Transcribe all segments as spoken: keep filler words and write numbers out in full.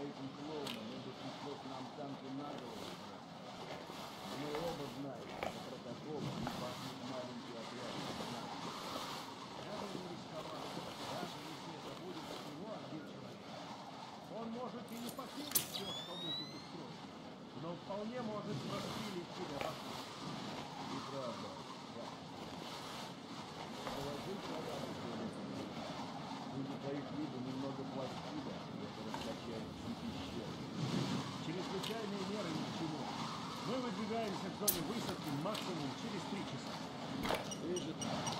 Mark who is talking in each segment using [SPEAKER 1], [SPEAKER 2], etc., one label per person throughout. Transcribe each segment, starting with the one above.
[SPEAKER 1] этим клоуном, он бы пришлось нам танки на голову. Мы оба знаем, что протокол не пахнет маленький отряд. Я бы не рисковал, даже если это будет всего один человек. Он может и не покинуть все, что мы тут устроили, но вполне может распилить тебя вокруг. Неправда, да. Положи порядок, люди по их виду немного пластида, и это раскачает всю пещеру. Чрезвычайные меры ни к чему. Мы выдвигаемся к зоне высадки максимум через три часа. Вижу.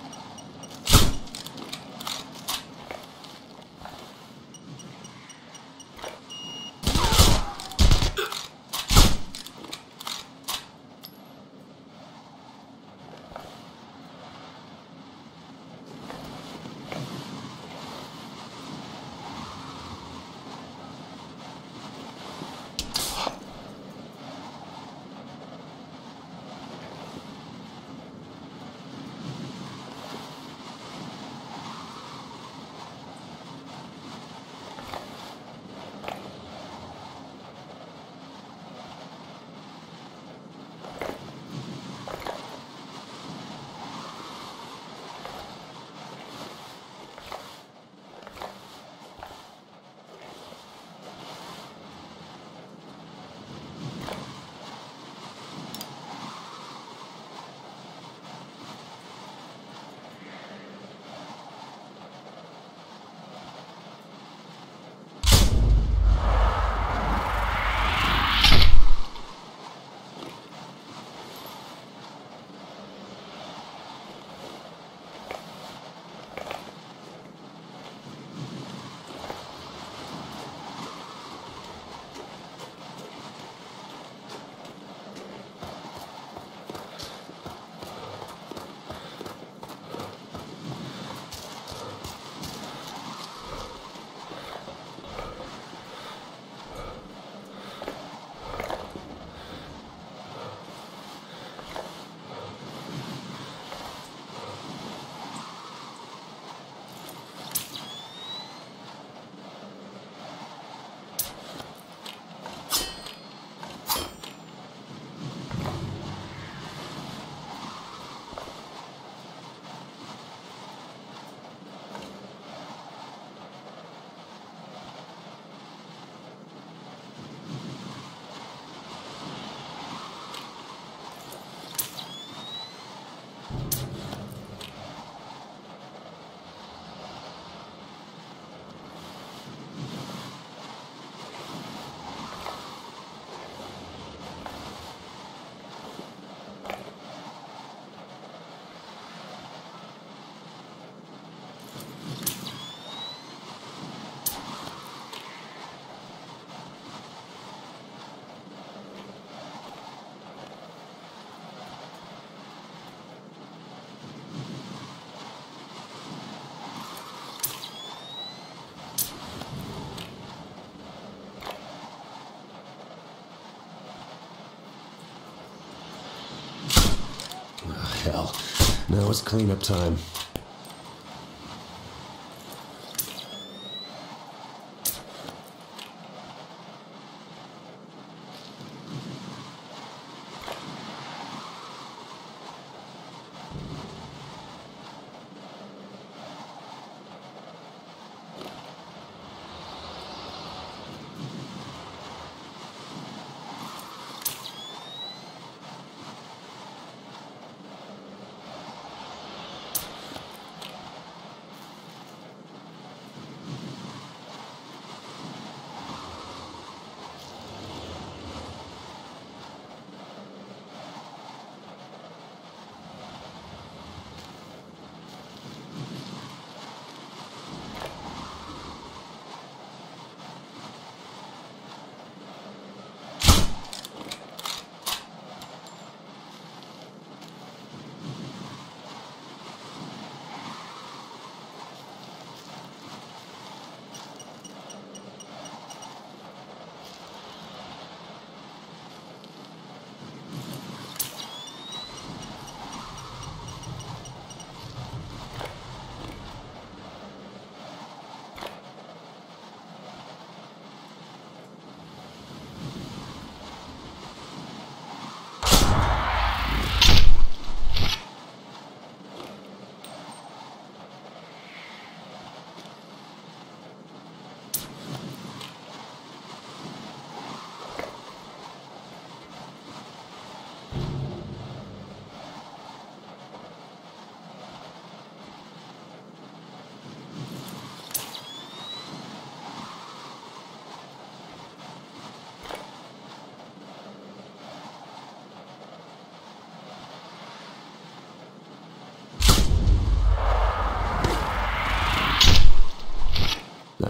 [SPEAKER 2] Hell. Now it's cleanup time.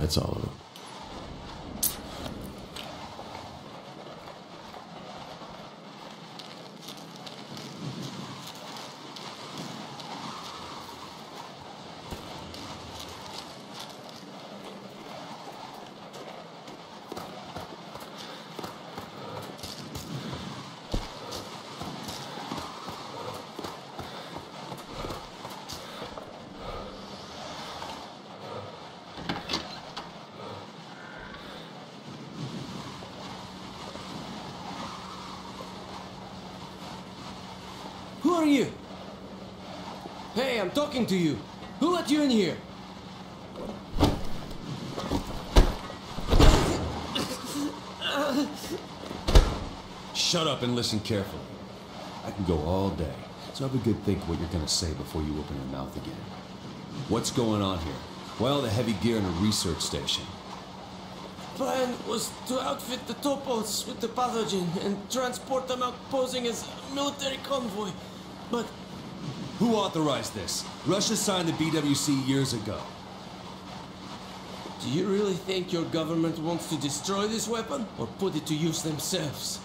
[SPEAKER 2] That's all of it.
[SPEAKER 3] Who are you? Hey, I'm talking to you. Who let you in here?
[SPEAKER 2] Shut up and listen carefully. I can go all day, so have a good think what you're gonna say before you open your mouth again. What's going on here? Well, the heavy gear in a research station.
[SPEAKER 3] Plan was to outfit the topos with the pathogen and transport them out posing as a military convoy. But
[SPEAKER 2] Who authorized this? Russia signed the B W C years ago.
[SPEAKER 3] do you really think your government wants to destroy this weapon or put it to use themselves?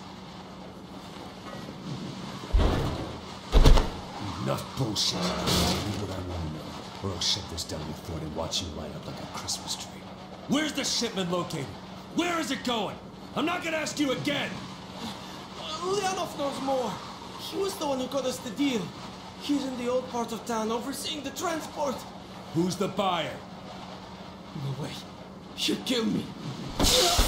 [SPEAKER 2] Enough bullshit. Tell me what I want to know, or I'll shut this down your throat and watch you light up like a Christmas tree. Where's the shipment located? Where is it going? I'm not gonna ask you again!
[SPEAKER 3] Ulyanov knows more. He was the one who got us the deal. He's in the old part of town overseeing the transport.
[SPEAKER 2] Who's the buyer?
[SPEAKER 3] No way. He'll kill me.